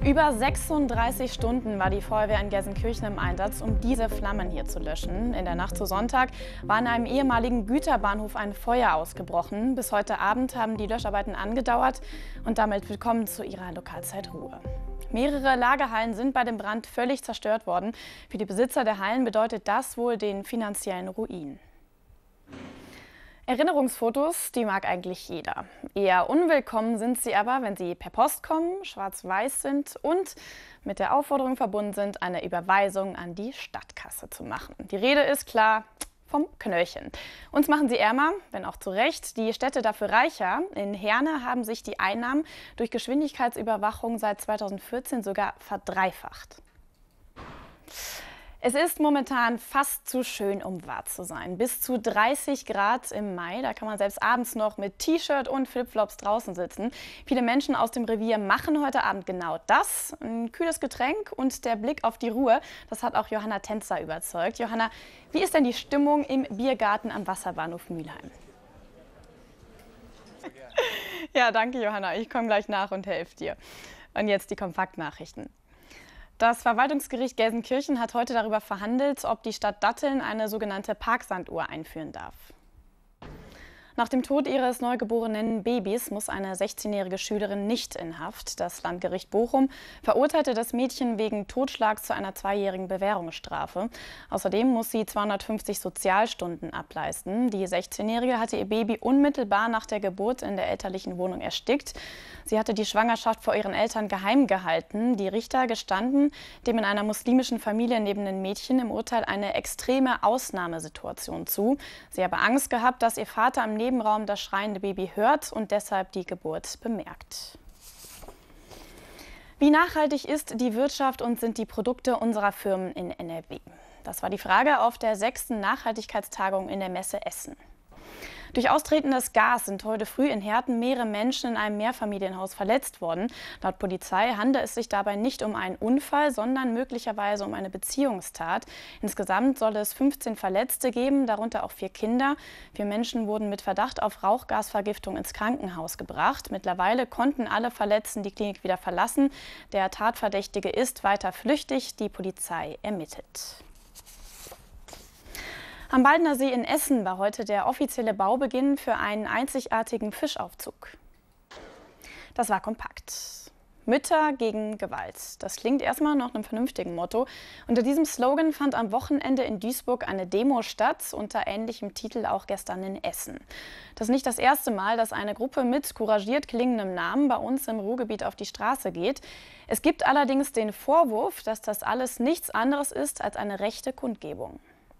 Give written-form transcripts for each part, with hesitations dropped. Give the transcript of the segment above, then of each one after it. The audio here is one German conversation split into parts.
Über 36 Stunden war die Feuerwehr in Gelsenkirchen im Einsatz, um diese Flammen hier zu löschen. In der Nacht zu Sonntag war in einem ehemaligen Güterbahnhof ein Feuer ausgebrochen. Bis heute Abend haben die Löscharbeiten angedauert und damit willkommen zu Ihrer Lokalzeit Ruhe. Mehrere Lagerhallen sind bei dem Brand völlig zerstört worden. Für die Besitzer der Hallen bedeutet das wohl den finanziellen Ruin. Erinnerungsfotos, die mag eigentlich jeder. Eher unwillkommen sind sie aber, wenn sie per Post kommen, schwarz-weiß sind und mit der Aufforderung verbunden sind, eine Überweisung an die Stadtkasse zu machen. Die Rede ist klar vom Knöllchen. Uns machen sie ärmer, wenn auch zu Recht, die Städte dafür reicher. In Herne haben sich die Einnahmen durch Geschwindigkeitsüberwachung seit 2014 sogar verdreifacht. Es ist momentan fast zu schön, um wahr zu sein. Bis zu 30 Grad im Mai, da kann man selbst abends noch mit T-Shirt und Flipflops draußen sitzen. Viele Menschen aus dem Revier machen heute Abend genau das. Ein kühles Getränk und der Blick auf die Ruhr, das hat auch Johanna Tänzer überzeugt. Johanna, wie ist denn die Stimmung im Biergarten am Wasserbahnhof Mülheim? Ja, danke Johanna, ich komme gleich nach und helfe dir. Und jetzt die Kompaktnachrichten. Das Verwaltungsgericht Gelsenkirchen hat heute darüber verhandelt, ob die Stadt Datteln eine sogenannte Parksanduhr einführen darf. Nach dem Tod ihres neugeborenen Babys muss eine 16-jährige Schülerin nicht in Haft. Das Landgericht Bochum verurteilte das Mädchen wegen Totschlags zu einer 2-jährigen Bewährungsstrafe. Außerdem muss sie 250 Sozialstunden ableisten. Die 16-Jährige hatte ihr Baby unmittelbar nach der Geburt in der elterlichen Wohnung erstickt. Sie hatte die Schwangerschaft vor ihren Eltern geheim gehalten. Die Richter gestanden dem in einer muslimischen Familie lebenden Mädchen im Urteil eine extreme Ausnahmesituation zu. Sie habe Angst gehabt, dass ihr Vater im Nebenraum das schreiende Baby hört und deshalb die Geburt bemerkt. Wie nachhaltig ist die Wirtschaft und sind die Produkte unserer Firmen in NRW? Das war die Frage auf der 6. Nachhaltigkeitstagung in der Messe Essen. Durch austretendes Gas sind heute früh in Herten mehrere Menschen in einem Mehrfamilienhaus verletzt worden. Laut Polizei handelt es sich dabei nicht um einen Unfall, sondern möglicherweise um eine Beziehungstat. Insgesamt soll es 15 Verletzte geben, darunter auch 4 Kinder. 4 Menschen wurden mit Verdacht auf Rauchgasvergiftung ins Krankenhaus gebracht. Mittlerweile konnten alle Verletzten die Klinik wieder verlassen. Der Tatverdächtige ist weiter flüchtig. Die Polizei ermittelt. Am Baldener See in Essen war heute der offizielle Baubeginn für einen einzigartigen Fischaufzug. Das war kompakt. Mütter gegen Gewalt. Das klingt erstmal nach einem vernünftigen Motto. Unter diesem Slogan fand am Wochenende in Duisburg eine Demo statt, unter ähnlichem Titel auch gestern in Essen. Das ist nicht das erste Mal, dass eine Gruppe mit couragiert klingendem Namen bei uns im Ruhrgebiet auf die Straße geht. Es gibt allerdings den Vorwurf, dass das alles nichts anderes ist als eine rechte Kundgebung.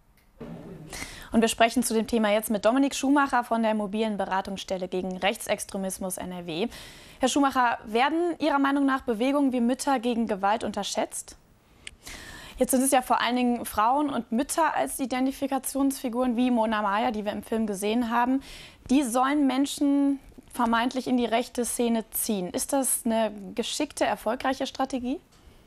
Und wir sprechen zu dem Thema jetzt mit Dominik Schumacher von der mobilen Beratungsstelle gegen Rechtsextremismus NRW. Herr Schumacher, werden Ihrer Meinung nach Bewegungen wie Mütter gegen Gewalt unterschätzt? Jetzt sind es ja vor allen Dingen Frauen und Mütter als Identifikationsfiguren wie Mona Maya, die wir im Film gesehen haben. Die sollen Menschen vermeintlich in die rechte Szene ziehen. Ist das eine geschickte, erfolgreiche Strategie?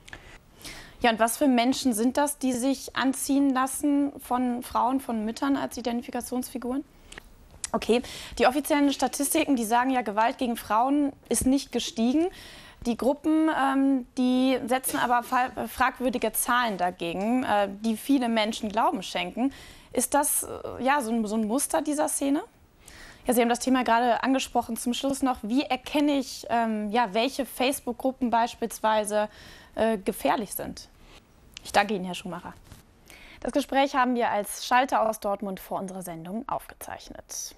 Ja, und was für Menschen sind das, die sich anziehen lassen von Frauen, von Müttern als Identifikationsfiguren? Okay, die offiziellen Statistiken, die sagen ja, Gewalt gegen Frauen ist nicht gestiegen. Die Gruppen, die setzen aber fragwürdige Zahlen dagegen, die viele Menschen Glauben schenken. Ist das ja, so ein Muster dieser Szene? Ja, Sie haben das Thema gerade angesprochen. Zum Schluss noch, wie erkenne ich, ja, welche Facebook-Gruppen beispielsweise gefährlich sind? Ich danke Ihnen, Herr Schumacher. Das Gespräch haben wir als Schalter aus Dortmund vor unserer Sendung aufgezeichnet.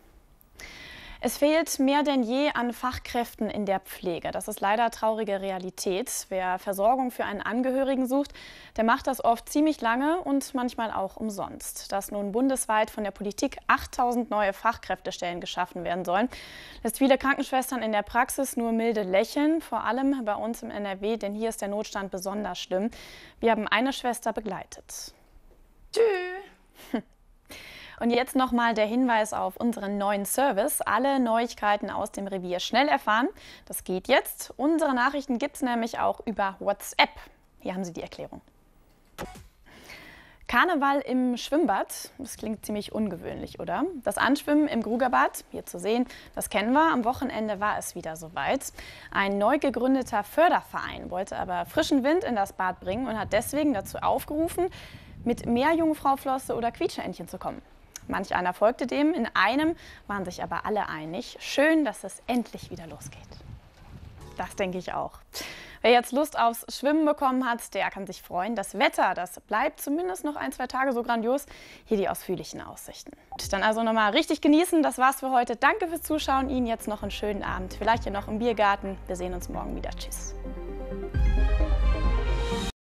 Es fehlt mehr denn je an Fachkräften in der Pflege. Das ist leider traurige Realität. Wer Versorgung für einen Angehörigen sucht, der macht das oft ziemlich lange und manchmal auch umsonst. Dass nun bundesweit von der Politik 8000 neue Fachkräftestellen geschaffen werden sollen, lässt viele Krankenschwestern in der Praxis nur milde lächeln. Vor allem bei uns im NRW, denn hier ist der Notstand besonders schlimm. Wir haben eine Schwester begleitet. Tschüss! Und jetzt nochmal der Hinweis auf unseren neuen Service. Alle Neuigkeiten aus dem Revier schnell erfahren. Das geht jetzt. Unsere Nachrichten gibt es nämlich auch über WhatsApp. Hier haben Sie die Erklärung. Karneval im Schwimmbad, das klingt ziemlich ungewöhnlich, oder? Das Anschwimmen im Grugerbad, hier zu sehen, das kennen wir. Am Wochenende war es wieder soweit. Ein neu gegründeter Förderverein wollte aber frischen Wind in das Bad bringen und hat deswegen dazu aufgerufen, mit mehr Jungfrauflosse oder Quietscheentchen zu kommen. Manch einer folgte dem, in einem waren sich aber alle einig. Schön, dass es endlich wieder losgeht. Das denke ich auch. Wer jetzt Lust aufs Schwimmen bekommen hat, der kann sich freuen. Das Wetter, das bleibt zumindest noch 1, 2 Tage so grandios. Hier die ausführlichen Aussichten. Dann also nochmal richtig genießen. Das war's für heute. Danke fürs Zuschauen. Ihnen jetzt noch einen schönen Abend. Vielleicht hier noch im Biergarten. Wir sehen uns morgen wieder. Tschüss.